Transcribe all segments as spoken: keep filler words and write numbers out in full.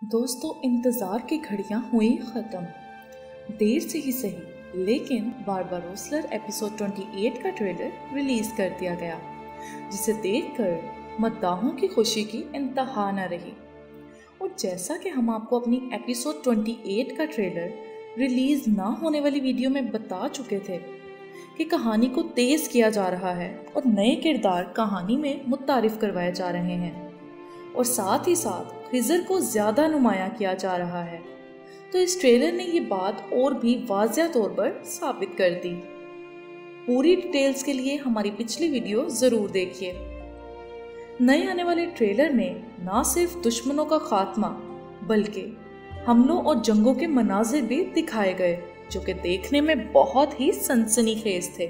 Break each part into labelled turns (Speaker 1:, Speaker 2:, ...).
Speaker 1: दोस्तों, इंतज़ार की घड़ियां हुई ख़त्म। देर से ही सही, लेकिन बारबारोसलर एपिसोड अट्ठाईस का ट्रेलर रिलीज़ कर दिया गया, जिसे देखकर मद्दाहों की खुशी की इंतहा न रही। और जैसा कि हम आपको अपनी एपिसोड अट्ठाईस का ट्रेलर रिलीज़ ना होने वाली वीडियो में बता चुके थे कि कहानी को तेज़ किया जा रहा है और नए किरदार कहानी में मुतारिफ करवाए जा रहे हैं, और साथ ही साथ खिज़र को ज़्यादा नुमाया किया जा रहा है, तो इस ट्रेलर ने ये बात और भी वाज़िया तौर पर साबित कर दी। पूरी डिटेल्स के लिए हमारी पिछली वीडियो ज़रूर देखिए। नए आने वाले ट्रेलर में ना सिर्फ दुश्मनों का खात्मा बल्कि हमलों और जंगों के मनाजिर भी दिखाए गए, जो कि देखने में बहुत ही सनसनीखेज थे।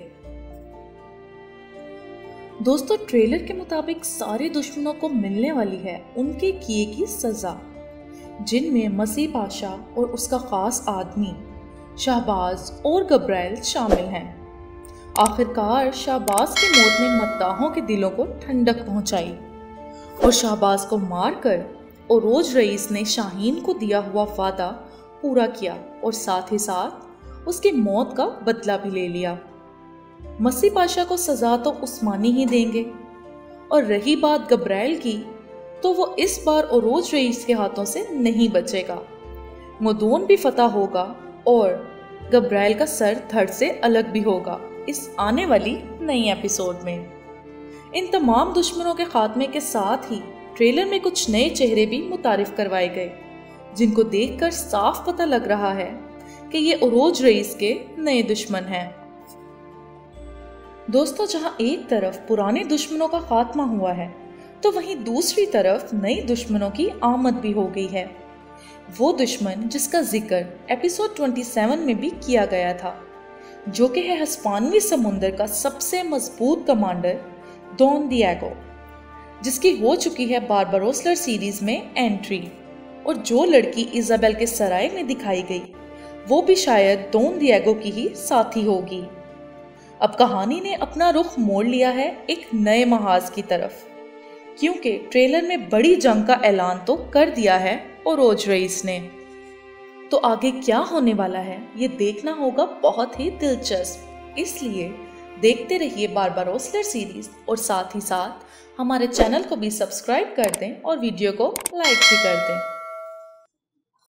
Speaker 1: दोस्तों, ट्रेलर के मुताबिक सारे दुश्मनों को मिलने वाली है उनके किए की सजा, जिनमें मसीह पाशा और उसका खास आदमी शाहबाज और गब्राइल शामिल हैं। आखिरकार शाहबाज की मौत ने मद्दाहों के दिलों को ठंडक पहुंचाई और शाहबाज को मारकर ओरोज रईस ने शाहीन को दिया हुआ वादा पूरा किया और साथ ही साथ उसकी मौत का बदला भी ले लिया। मसीह पाशा को सजा तो उस्मानी ही देंगे, और रही बात गब्राइल की, तो वो इस बार ओरोज रईस के हाथों से नहीं बचेगा। मदून भी फतह होगा और गब्राइल का सर धड़ से अलग भी होगा इस आने वाली नई एपिसोड में। इन तमाम दुश्मनों के खात्मे के साथ ही ट्रेलर में कुछ नए चेहरे भी मुतारिफ करवाए गए, जिनको देखकर साफ पता लग रहा है कि ये ओरोज रईस के नए दुश्मन हैं। दोस्तों, जहां एक तरफ पुराने दुश्मनों का खात्मा हुआ है, तो वहीं दूसरी तरफ नए दुश्मनों की आमद भी हो गई है। वो दुश्मन जिसका जिक्र एपिसोड सत्ताईस में भी किया गया था, जो कि है हिस्पानवी समुंदर का सबसे मजबूत कमांडर डॉन डिएगो, जिसकी हो चुकी है बारबारोसलर सीरीज में एंट्री। और जो लड़की इजाबेल के सराय में दिखाई गई, वो भी शायद डॉन डिएगो की ही साथी होगी। अब कहानी ने अपना रुख मोड़ लिया है एक नए महाज की तरफ, क्योंकि ट्रेलर में बड़ी जंग का ऐलान तो कर दिया है ओरोज रईस ने। तो आगे क्या होने वाला है, ये देखना होगा बहुत ही दिलचस्प। इसलिए देखते रहिए बारबारोसलर सीरीज, और साथ ही साथ हमारे चैनल को भी सब्सक्राइब कर दें और वीडियो को लाइक भी कर दें।